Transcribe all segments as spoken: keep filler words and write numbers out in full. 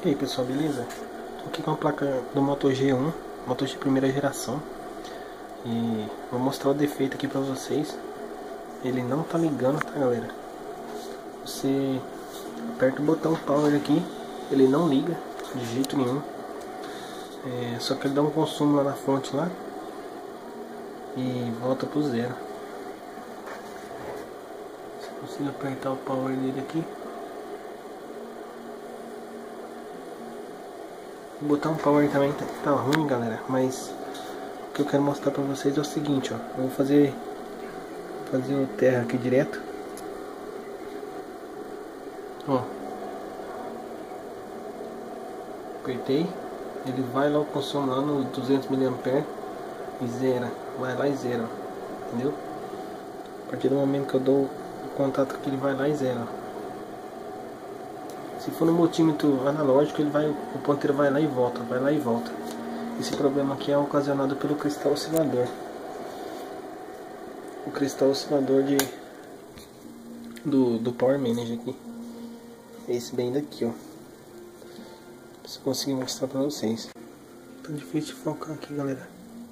E aí pessoal, beleza? Tô aqui com a placa do Moto G um, Moto G primeira geração. E vou mostrar o defeito aqui pra vocês. Ele não tá ligando, tá galera? Você aperta o botão power aqui, ele não liga de jeito nenhum. É, só que ele dá um consumo lá na fonte lá e volta pro zero. Se consigo apertar o power dele aqui. O botão power também tá, tá ruim, galera, mas o que eu quero mostrar pra vocês é o seguinte, ó. Eu vou fazer fazer o terra aqui direto. Ó. Apertei, ele vai lá o consumo lá no duzentos miliamperes e zera, vai lá e zera, entendeu? A partir do momento que eu dou o contato aqui, ele vai lá e zera. Se for no multímetro analógico, ele vai, o ponteiro vai lá e volta, vai lá e volta. Esse problema aqui é ocasionado pelo cristal oscilador. O cristal oscilador de do, do Power Manager aqui. Esse bem daqui, ó. Se eu conseguir mostrar pra vocês. Tá difícil de focar aqui, galera.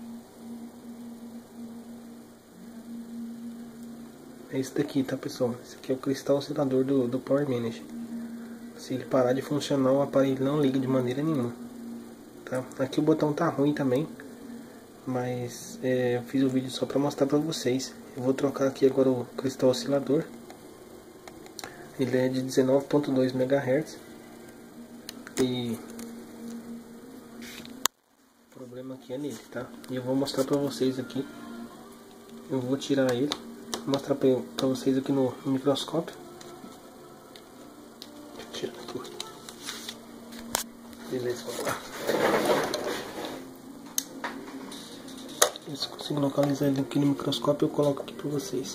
É esse daqui, tá pessoal? Esse aqui é o cristal oscilador do, do Power Manager. Se ele parar de funcionar, o aparelho não liga de maneira nenhuma, tá? Aqui o botão tá ruim também, mas é, eu fiz o vídeo só para mostrar para vocês. Eu vou trocar aqui agora o cristal oscilador. Ele é de dezenove ponto dois megahertz. E o problema aqui é nele, tá? E eu vou mostrar para vocês aqui. Eu vou tirar ele, vou mostrar para vocês aqui no microscópio. Beleza, vamos lá. Se eu consigo localizar ele aqui no microscópio, eu coloco aqui para vocês.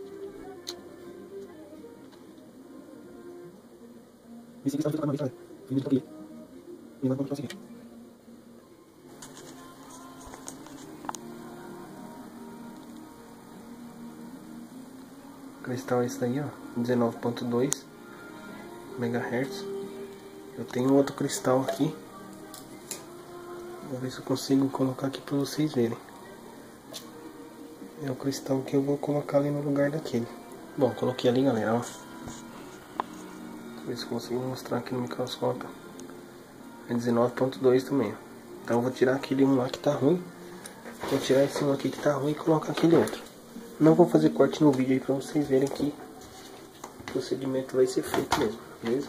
O cristal é esse daí, ó, dezenove ponto dois megahertz. Eu tenho outro cristal aqui. Vou ver se eu consigo colocar aqui para vocês verem. É o cristal que eu vou colocar ali no lugar daquele. Bom, coloquei ali, galera, ó. Vou ver se eu consigo mostrar aqui no microscópio. É dezenove ponto dois também, ó. Então eu vou tirar aquele um lá que tá ruim. Vou tirar esse um aqui que tá ruim e colocar aquele outro. Não vou fazer corte no vídeo aí para vocês verem que o procedimento vai ser feito mesmo, beleza?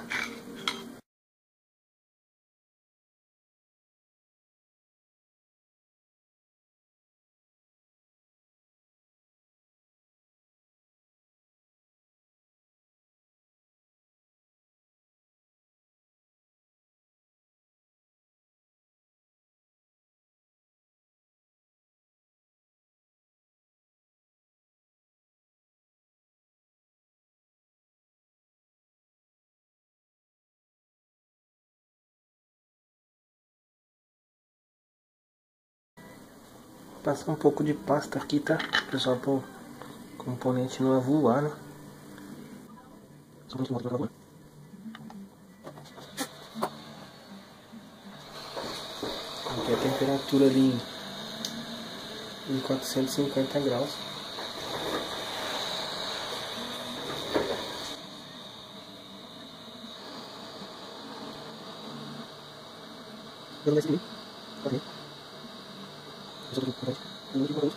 Passar um pouco de pasta aqui, tá? Pessoal, para o componente não voar, né? Só um pouquinho, por favor. Aqui a temperatura ali em quatrocentos e cinquenta graus. Eu não vai seguir. Ok. Eu só tô com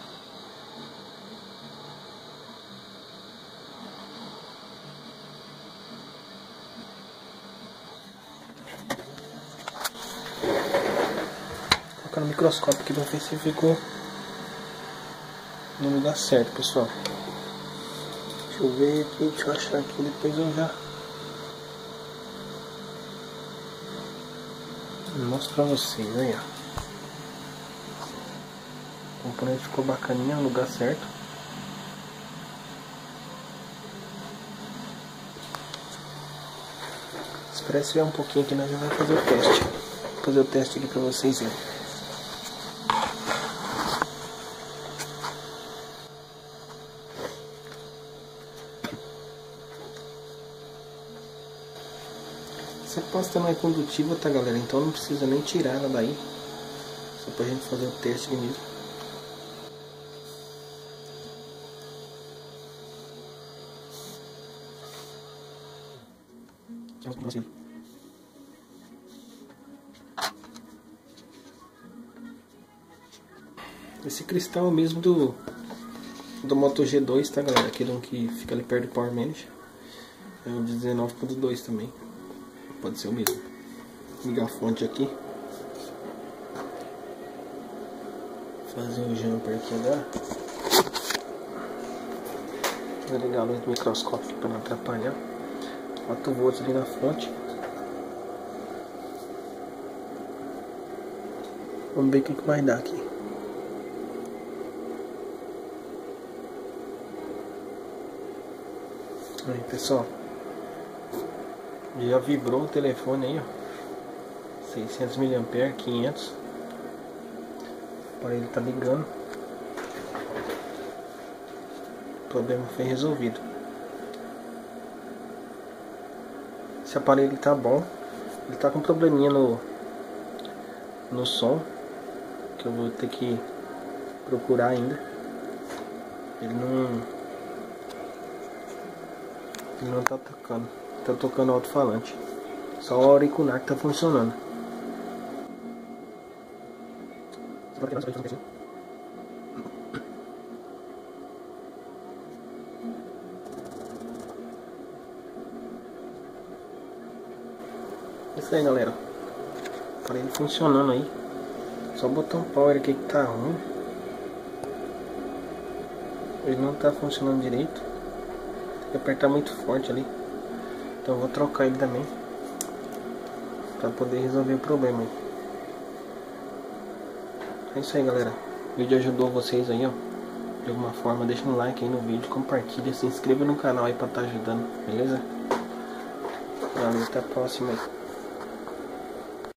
colocar no microscópio aqui pra ver se ficou no lugar certo, pessoal. Deixa eu ver aqui, deixa eu achar aqui, depois eu já mostro pra vocês aí, ó. O componente ficou bacaninha no lugar certo. Espera esfriar um pouquinho aqui, nós já vamos fazer o teste. Vou fazer o teste aqui pra vocês verem. Essa pasta não é condutiva, tá, galera? Então não precisa nem tirar ela daí. Só pra gente fazer o teste aqui mesmo. Esse cristal é o mesmo do do Moto G dois, tá, galera? Aquele um que fica ali perto do Power Manager. É o dezenove ponto dois também. Pode ser o mesmo. Vou ligar a fonte aqui. Fazer o jumper aqui agora. Vou ligar a luz do microscópio aqui para não atrapalhar. quatro volts ali na fonte. Vamos ver o que, que vai dar aqui. Aí, pessoal, já vibrou o telefone aí, ó, seiscentos miliamperes, quinhentos. O aparelho tá ligando. O problema foi resolvido. Esse aparelho tá bom. Ele tá com probleminha no no som, que eu vou ter que procurar ainda. Ele não Ele não tá tocando, tá tocando alto-falante. Só o auricular que tá funcionando. Isso aí, galera. Para ele funcionando aí. Só botar um power aqui que tá ruim. Ele não tá funcionando direito. Apertar muito forte ali, então eu vou trocar ele também para poder resolver o problema aí. É isso aí, galera. O vídeo ajudou vocês aí, ó, de alguma forma. Deixa um like aí no vídeo, compartilha, se inscreva no canal aí para estar ajudando, beleza? Valeu, até a próxima aí.